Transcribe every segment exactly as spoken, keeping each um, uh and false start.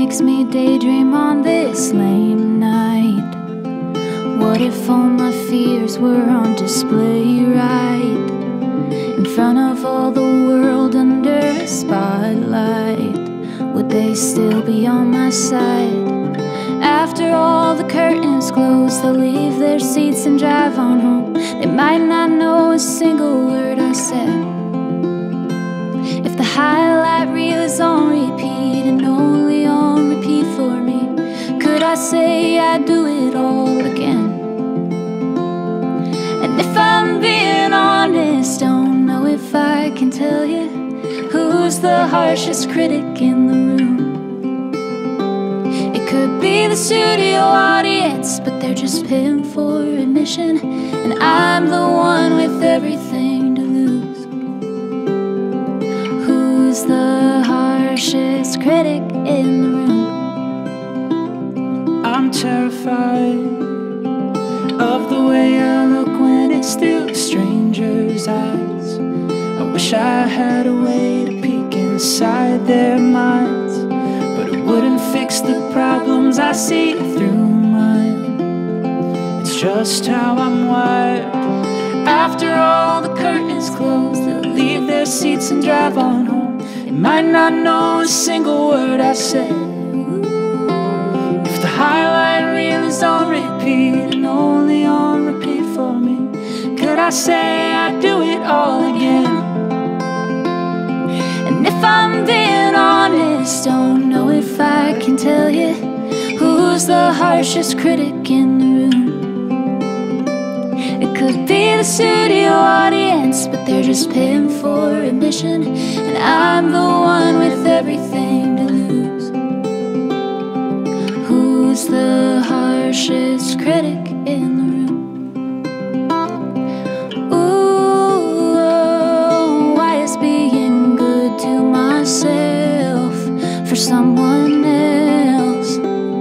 makes me daydream on this lame night. What if all my fears were on display right in front of all the world under a spotlight? Would they still be on my side? After all the curtains close, they'll leave their seats and drive on home. They might not know a single word I said. If the highlight reel is on repeat and only on repeat for me, could I say I'd do it all again? And if I'm being honest, don't know if I can tell you who's the harshest critic in the room. It could be the studio audience, but they're just paying for admission, and I'm the one with everything to lose. Who's the harshest critic in the room? I'm terrified of the way I look when it's through strangers' eyes. I wish I had a way to peek inside their minds, but it wouldn't fix the problems I see through mine. It's just how I'm wired. After all the curtains close, they'll leave their seats and drive on home. They might not know a single word I said. If the highlight reel is on repeat and only on repeat for me, could I say I'd do it all again? And if I'm being honest, don't know if I can tell you who's the harshest critic in the room. It could be the studio audience, but they're just paying for admission, and I'm the one with everything to lose. Who's the harshest critic in the room? For someone else.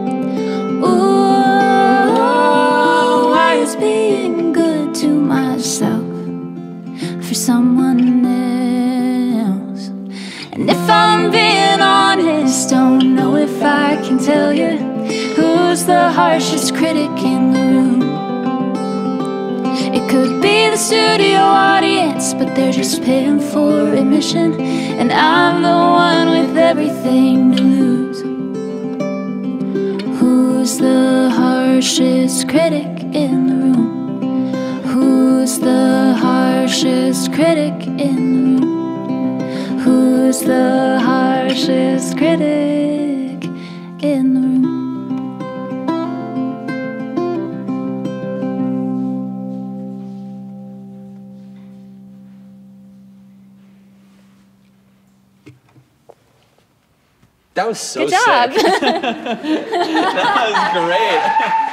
Ooh, why is being good to myself for someone else? And if I'm being honest, don't know if I can tell you who's the harshest critic in the room. It could be the studio audience, but they're just paying for admission, and I'm the one with everything to lose. Who's the harshest critic in the room? Who's the harshest critic in the room? Who's the harshest critic in the room? That was so Good job. sick. That was great.